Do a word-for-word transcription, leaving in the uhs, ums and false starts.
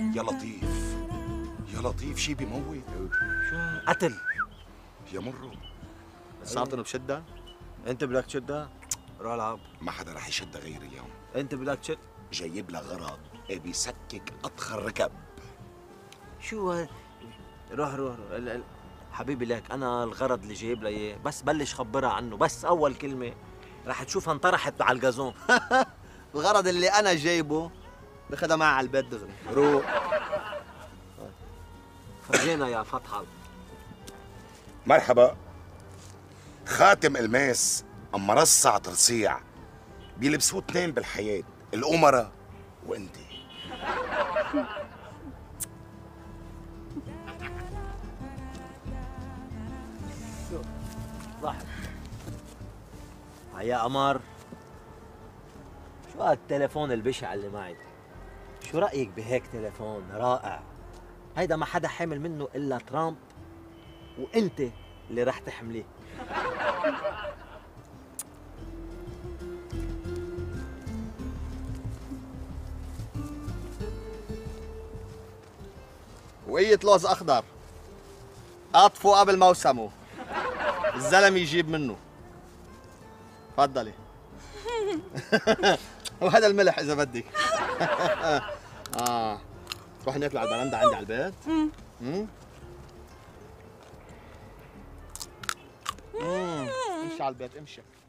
يا لطيف يا لطيف، شي بيموت. شو قتل يا مرو، لساتهم بشدة؟ انت بدك تشدها؟ روح العب. ما حدا رح يشدها غيري اليوم. انت بدك تشد؟ جايب لها غرض بيسكك اضخم ركب. شو ه- روح روح, روح. ال- ال- حبيبي لك انا الغرض اللي جايب لها اياه بس بلش خبرها عنه، بس اول كلمه رح تشوفها انطرحت على الجازون. الغرض اللي انا جايبه بخدها معي على البيت دغري. روح. فرجينا يا فتحة. مرحبا. خاتم الماس اما رصع ترصيع بيلبسوه اثنين بالحياة، الأمراء وانت. ضحك. يا قمر، شو هالتليفون البشع اللي معي؟ شو رأيك بهيك تليفون رائع؟ هيدا ما حدا حامل منه إلا ترامب، وانت اللي رح تحمليه. وقية لوز اخضر قطفوا قبل موسمه، الزلمه يجيب منه. تفضلي. وهذا الملح اذا بدك. اه روح ناكل على البرندة عندي على البيت. امم امم امشي على البيت امشي.